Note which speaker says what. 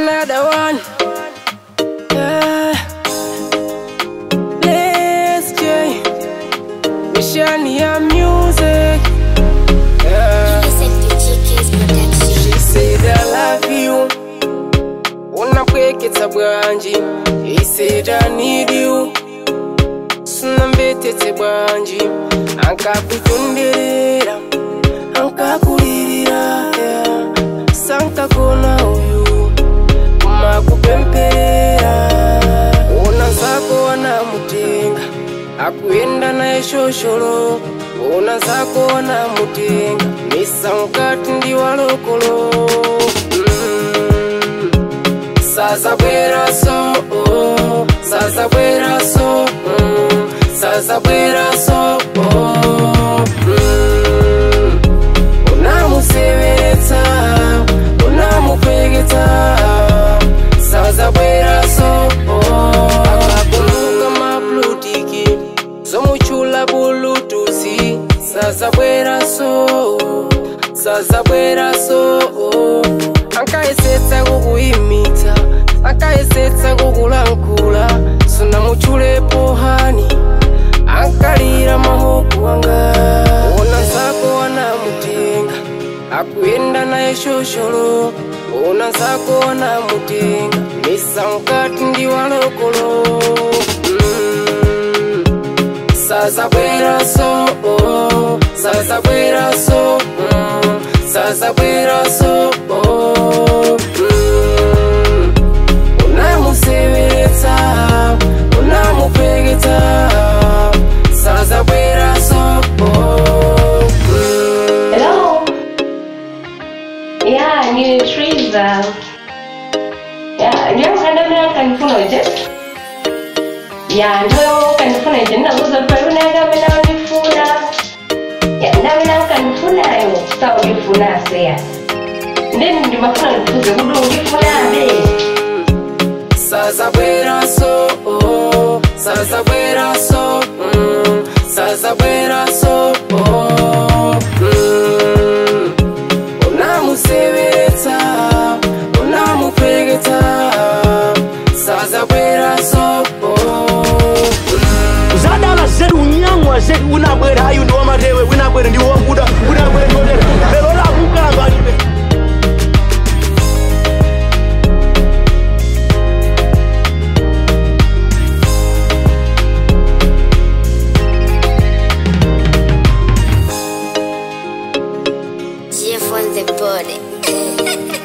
Speaker 1: another one. Rezie, we share your music. She said I love you. Jay-Sadzabwelaso. He said I need you. Sunambetete bwanji. Ankakutundirira, ankakulirira. Sankakona uyu kumakupempera. Ona zako wanamutenga, akuenda naye shosholo. Ona zako wanamutenga, nisankati ndi walokolo. Jay-Sadzabwelaso, Jay-Sadzabwelaso, Jay-Sadzabwelaso. Unamuseveretsa, unamupegeta, Jay-Sadzabwelaso. Akakumbuka maplutiki, zomuchula bulutusi, Jay-Sadzabwelaso, Jay-Sadzabwelaso. Ankayesetsa kukuimita, ankayesetsa kukulankula, sunamuchulepo hani, ankalira mahoku wanga. Ona zako wanamutenga, akuenda naye shosholo. Ona zako wanamutenga, nisankati ndi walokolo. Jay-Sadzabwelaso, Jay-Sadzabwelaso, Jay-Sadzabwelaso. Unamuseveretsa, unamupegeta, Jay-Sadzabwelaso.
Speaker 2: Hello. Yeah, ni Rezie. Yeah, ndio kanda kanifuna je? Yeah, ndio kanifuna je na uza peru na gamena nifuna. Yeah, na kanifuna yo, sawa nifuna sea. Ndeni ndi mafuna nikuze kudu nifuna be.
Speaker 1: Jay-Sadzabwelaso, Jay-Sadzabwelaso, Jay-Sadzabwelaso. Unamuseveretsa, unamupegeta, Jay-Sadzabwelaso.
Speaker 3: Zadala zedu unyangwa zedu unabwera hayu ndi wamatewe unabwera ndi wakuda unabwera ndi wotera lero la kukamba alibe.
Speaker 4: Jeff on the body.